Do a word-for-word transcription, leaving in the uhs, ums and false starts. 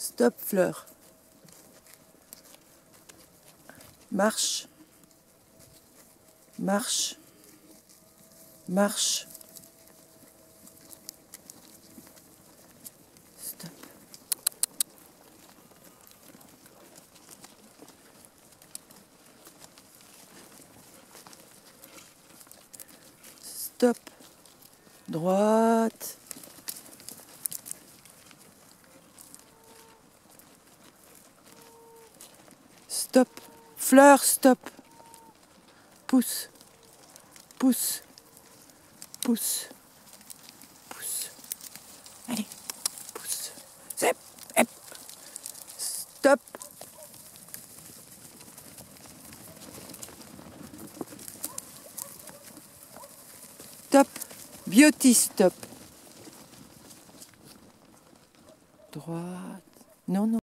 Stop, Fleur. Marche. Marche. Marche. Stop. Stop. Droite. Stop. Fleur, stop. Pousse. Pousse. Pousse. Pousse. Allez. Pousse. Zep. Hep. Stop. Stop. Beauty, stop. Droite. Non, non.